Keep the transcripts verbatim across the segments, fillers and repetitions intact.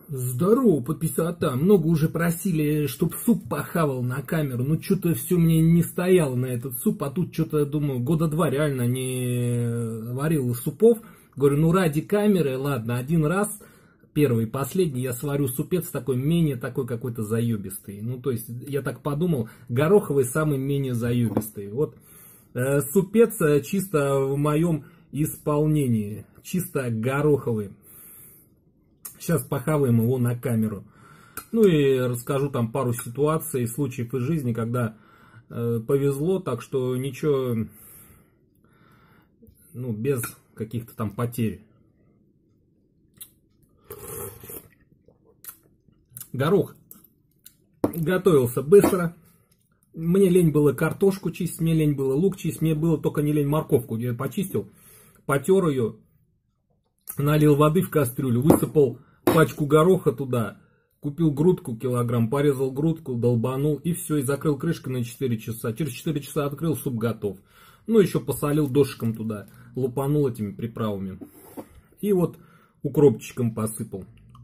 Здорово, подписота. Много уже просили, чтоб суп похавал на камеру. Ну, что-то все мне не стояло на этот суп. А тут что-то, думаю, года два реально не варил супов. Говорю, ну, ради камеры, ладно, один раз, первый и последний, я сварю супец такой, менее такой какой-то заебистый. Ну, то есть, я так подумал, гороховый самый менее заебистый. Вот, э, супец э, чисто в моем исполнении. Чисто гороховый. Сейчас похаваем его на камеру. Ну и расскажу там пару ситуаций, случаев из жизни, когда э, повезло, так что ничего, ну, без каких-то там потерь. Горох готовился быстро. Мне лень было картошку чистить, мне лень было лук чистить, мне было только не лень морковку. Я почистил, потер ее, налил воды в кастрюлю, высыпал пачку гороха туда, купил грудку килограмм, порезал грудку, долбанул и все, и закрыл крышкой на четыре часа. Через четыре часа открыл, суп готов. Ну, еще посолил дошиком туда, лупанул этими приправами. И вот укропчиком посыпал.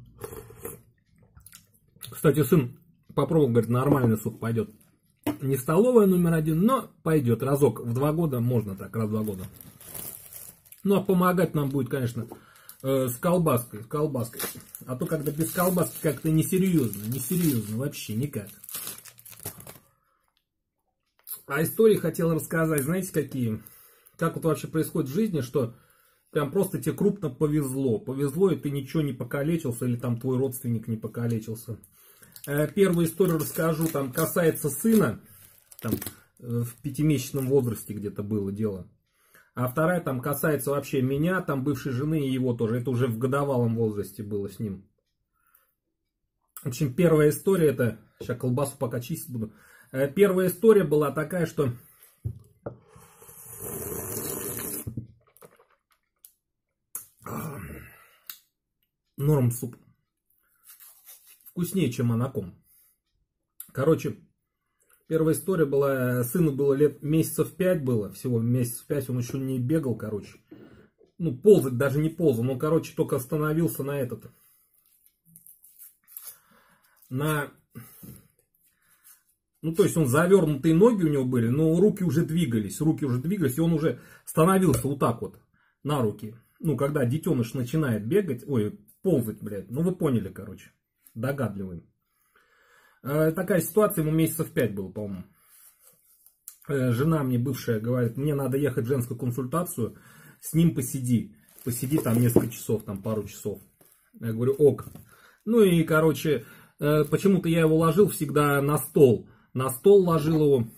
Кстати, сын попробовал, говорит, нормальный суп пойдет. Не столовая номер один, но пойдет. Разок в два года можно так, раз в два года. Ну, а помогать нам будет, конечно, э, с колбаской, с колбаской. А то, когда без колбаски, как-то несерьезно, несерьезно, вообще никак. А истории хотел рассказать, знаете, какие? Как вот вообще происходит в жизни, что прям просто тебе крупно повезло. Повезло, и ты ничего не покалечился, или там твой родственник не покалечился. Э, первую историю расскажу, там касается сына, там э, в пятимесячном возрасте где-то было дело. А вторая там касается вообще меня, там бывшей жены и его тоже. Это уже в годовалом возрасте было с ним. В общем, первая история, это... Сейчас колбасу пока чистить буду. Первая история была такая, что... Норм суп. Вкуснее, чем анаком. Короче... Первая история была, сыну было лет месяцев пять было, всего месяцев пять, он еще не бегал, короче. Ну, ползать даже не ползал, но, короче, только остановился на этот. На... Ну, то есть он завернутые ноги у него были, но руки уже двигались, руки уже двигались, и он уже становился вот так вот, на руки. Ну, когда детеныш начинает бегать, ой, ползать, блядь, ну, вы поняли, короче, догадливый. Такая ситуация, ему месяцев пять было, по-моему. Жена мне бывшая говорит, мне надо ехать в женскую консультацию, с ним посиди. Посиди там несколько часов, там пару часов. Я говорю, ок. Ну и, короче, почему-то я его ложил всегда на стол. На стол ложил его.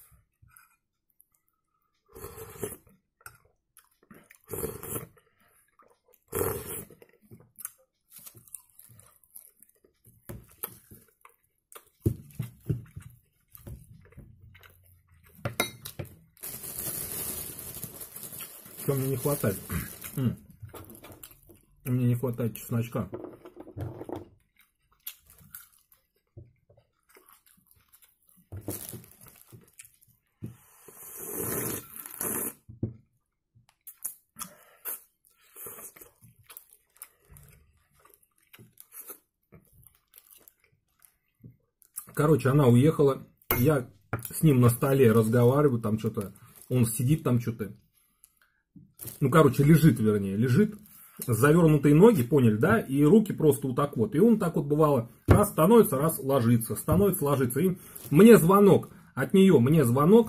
Что мне не хватает? Мне не хватает чесночка. Короче, она уехала. Я с ним на столе разговариваю, там что-то. Он сидит там что-то. Ну, короче, лежит, вернее, лежит, завернутые ноги, поняли, да, и руки просто вот так вот. И он так вот бывало, раз становится, раз ложится, становится, ложится. И мне звонок, от нее мне звонок.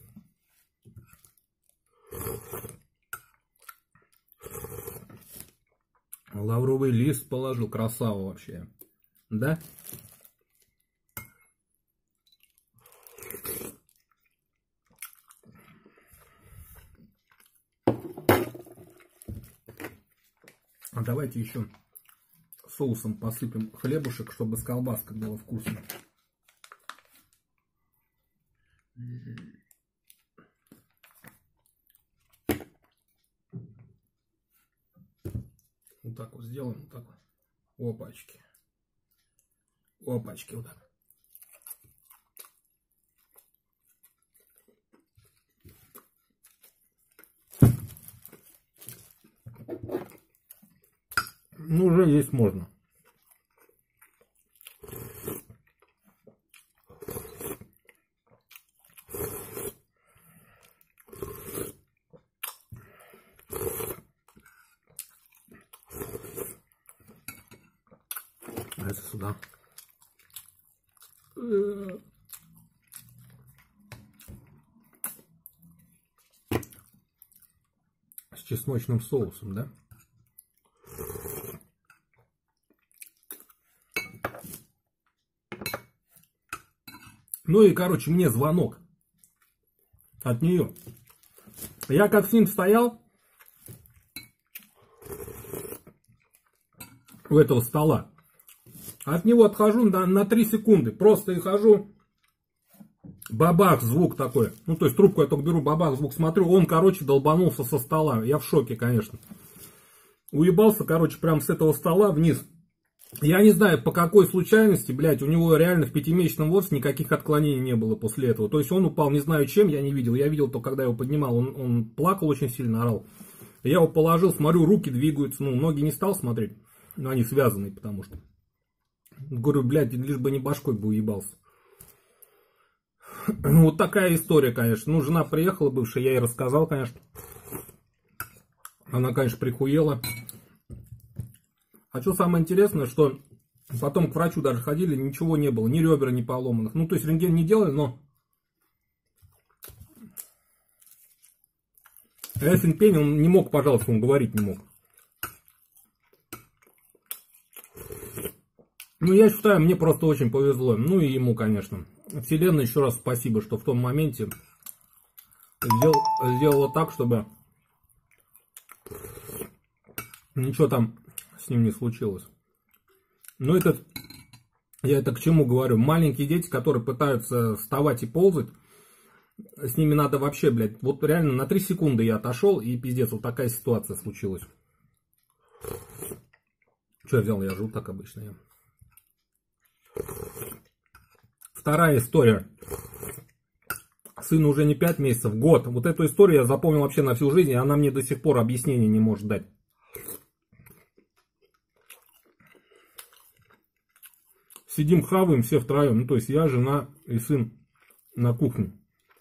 Лавровый лист положил, красава вообще, да? А давайте еще соусом посыпем хлебушек, чтобы с колбаской было вкусно. Вот так вот сделаем, вот так вот. Опачки. Опачки, вот так. Ну, уже есть можно. А это сюда. С чесночным соусом, да? Ну и, короче, мне звонок от нее. Я как с ним стоял у этого стола, от него отхожу на, на три секунды, просто и хожу, бабах, звук такой, ну то есть трубку я только беру, бабах, звук, смотрю, он, короче, долбанулся со стола, я в шоке, конечно, уебался, короче, прям с этого стола вниз. Я не знаю, по какой случайности, блядь, у него реально в пятимесячном возрасте никаких отклонений не было после этого. То есть он упал, не знаю чем, я не видел. Я видел только, когда я его поднимал, он, он плакал очень сильно, орал. Я его положил, смотрю, руки двигаются, ну, ноги не стал смотреть, но они связаны, потому что. Говорю, блядь, лишь бы не башкой бы уебался. Вот такая история, конечно. Ну, жена приехала бывшая, я ей рассказал, конечно. Она, конечно, прихуела. А что самое интересное, что потом к врачу даже ходили, ничего не было, ни ребер не поломанных. Ну, то есть рентген не делали, но... Эфин Пенни, он не мог, пожалуйста, он говорить не мог. Ну, я считаю, мне просто очень повезло. Ну, и ему, конечно. Вселенная, еще раз спасибо, что в том моменте сделал, сделала так, чтобы ничего там с ним не случилось. Но этот, я это к чему говорю, маленькие дети, которые пытаются вставать и ползать, с ними надо вообще, блядь, вот реально на три секунды я отошел, и пиздец, вот такая ситуация случилась. Что я взял, я жил так обычно. Я. Вторая история. Сыну уже не пять месяцев, год. Вот эту историю я запомнил вообще на всю жизнь, и она мне до сих пор объяснения не может дать. Сидим, хаваем все втроем. Ну, то есть я, жена и сын на кухне.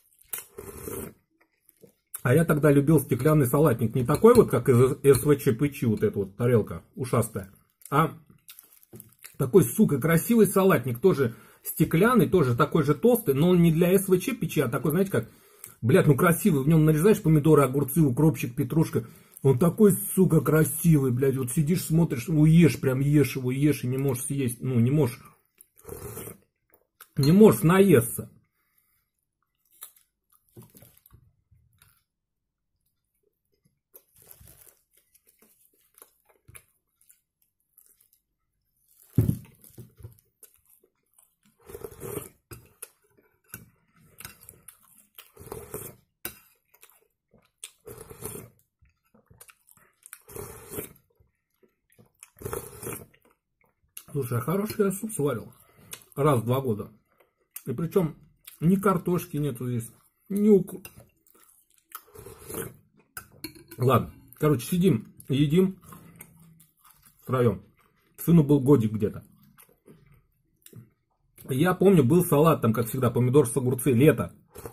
А я тогда любил стеклянный салатник. Не такой вот, как из эс вэ че пэ че, вот эта вот тарелка ушастая. А такой, сука, красивый салатник. Тоже стеклянный, тоже такой же толстый. Но он не для эс вэ че печи, а такой, знаете, как... Блядь, ну красивый. В нем нарезаешь помидоры, огурцы, укропчик, петрушка. Он такой, сука, красивый, блядь. Вот сидишь, смотришь, ну ешь, прям ешь его, ешь и не можешь съесть. Ну, не можешь... Не можешь наесться. Слушай, а хороший я суп сварил. Раз в два года. И причем ни картошки нету здесь, ни укроп. Ладно, короче, сидим, едим втроем. Сыну был годик где-то. Я помню, был салат, там, как всегда, помидор с огурцы, лето.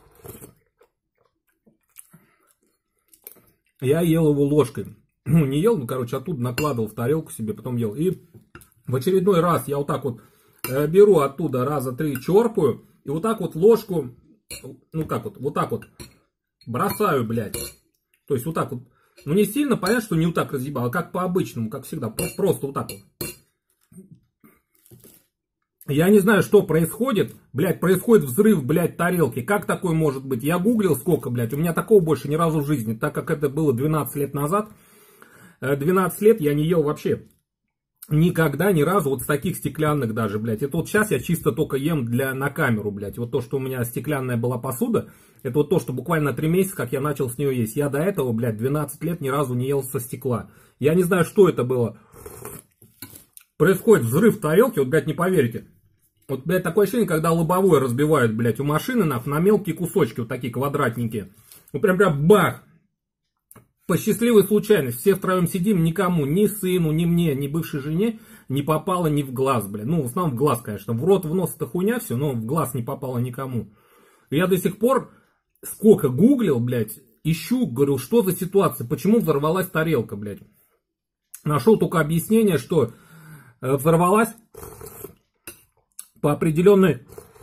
Я ел его ложкой. Ну, не ел, ну, короче, оттуда накладывал в тарелку себе, потом ел. И в очередной раз я вот так вот э, беру оттуда раза три, черпаю, и вот так вот ложку, ну как вот, вот так вот бросаю, блядь. То есть вот так вот. Ну не сильно, понятно, что не вот так разъебал, а как по-обычному, как всегда, просто вот так вот. Я не знаю, что происходит, блядь, происходит взрыв, блядь, тарелки. Как такое может быть? Я гуглил сколько, блядь, у меня такого больше ни разу в жизни, так как это было двенадцать лет назад. двенадцать лет я не ел вообще. Никогда, ни разу, вот с таких стеклянных даже, блядь. Это вот сейчас я чисто только ем для, на камеру, блядь. Вот то, что у меня стеклянная была посуда, это вот то, что буквально три месяца, как я начал с нее есть. Я до этого, блядь, двенадцать лет ни разу не ел со стекла. Я не знаю, что это было. Происходит взрыв тарелки, вот, блядь, не поверите. Вот, блядь, такое ощущение, когда лобовое разбивают, блядь, у машины, нахуй, на мелкие кусочки, вот такие квадратненькие. Вот прям, прям, бах! По счастливой случайности, все втроем сидим, никому, ни сыну, ни мне, ни бывшей жене не попало ни в глаз, блядь. Ну, в основном в глаз, конечно. В рот, в нос это хуйня все, но в глаз не попало никому. И я до сих пор, сколько гуглил, блядь, ищу, говорю, что за ситуация, почему взорвалась тарелка, блядь. Нашел только объяснение, что взорвалась по определенной...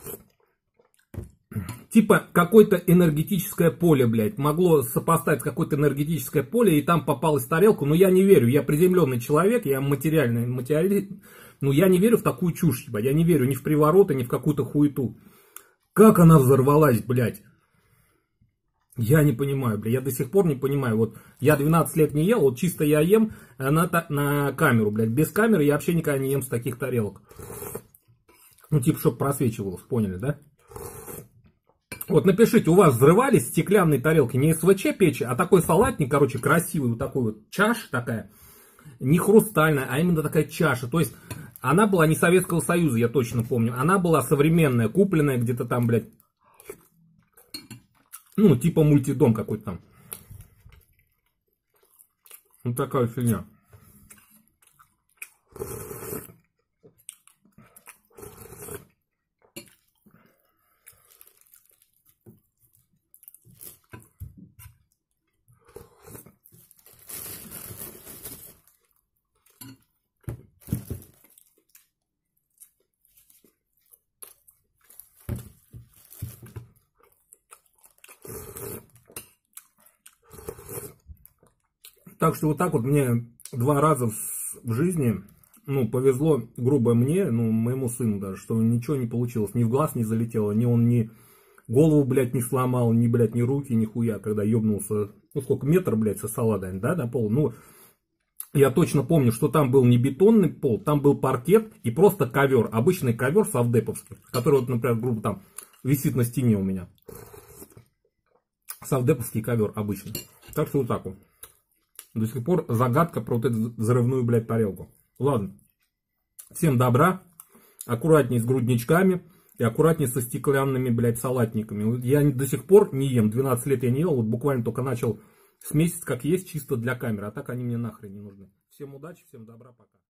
Типа какое-то энергетическое поле, блядь, могло сопоставить какое-то энергетическое поле, и там попалась тарелка. Но я не верю, я приземленный человек, я материальный, материалист. Но я не верю в такую чушь, ебать. Я не верю ни в привороты, ни в какую-то хуету. Как она взорвалась, блядь? Я не понимаю, блядь. Я до сих пор не понимаю. Вот я двенадцать лет не ел, вот чисто я ем на, на камеру, блядь. Без камеры я вообще никогда не ем с таких тарелок. Ну, типа, чтобы просвечивалось, поняли, да? Вот напишите, у вас взрывались стеклянные тарелки, не СВЧ печи, а такой салатник, короче, красивый, вот такой вот чаша такая, не хрустальная, а именно такая чаша. То есть она была не Советского Союза, я точно помню, она была современная, купленная где-то там, блядь, ну, типа мультидом какой-то там. Вот такая фигня. Так что вот так вот мне два раза в, в жизни, ну, повезло, грубо мне, ну, моему сыну даже, что ничего не получилось, ни в глаз не залетело, ни он ни голову, блядь, не сломал, ни, блядь, ни руки, ни хуя, когда ебнулся, ну, сколько, метр, блядь, со саладами, да, до пола, ну, я точно помню, что там был не бетонный пол, там был паркет и просто ковер, обычный ковер совдеповский, который, вот, например, грубо там висит на стене у меня, совдеповский ковер обычный, так что вот так вот. До сих пор загадка про вот эту взрывную, блядь, тарелку. Ладно. Всем добра. Аккуратней с грудничками. И аккуратней со стеклянными, блядь, салатниками. Я до сих пор не ем. двенадцать лет я не ел. Вот буквально только начал с месяца как есть, чисто для камеры. А так они мне нахрен не нужны. Всем удачи, всем добра, пока.